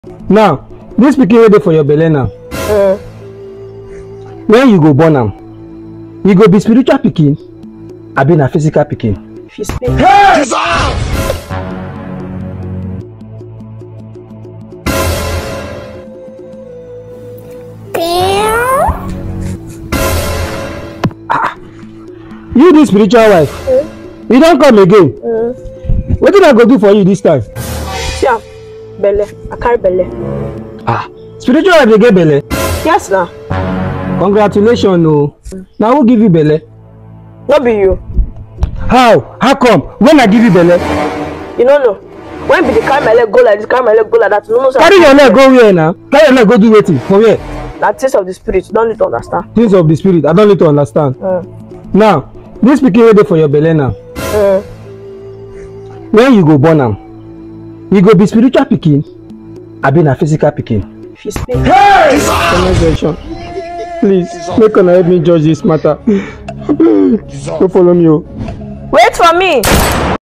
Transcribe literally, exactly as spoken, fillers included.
Now, this pikin wey dey for your belle now. Uh, When you go born am, you go be spiritual pikin, abi na physical pikin. if you speak. Hey! Ah, you this spiritual wife, Uh, you don come again. uh, Wetin I go do for you this time? see am, bele. I carry bele. Ah, spiritual wife dey get belle. Yes na. Congratulations o. Na who give you belle? No be you. How? How come? When I give you belle? You no know. When be the carry my leg go like this, carry my leg go like that, you no know. Carry your leg go where na? Carry your leg go do wetin? For where? Na things of the spirit, you don't need to understand. Things of the spirit. I don't need to understand. Uh, Now, this pikin wey dey for your belle now. uh, When you go born am, you go be spiritual pikin, abi na physical pikin. if you speak. Hey! Comment section. Please, make una help me judge this matter. Go follow me o. Wait for me.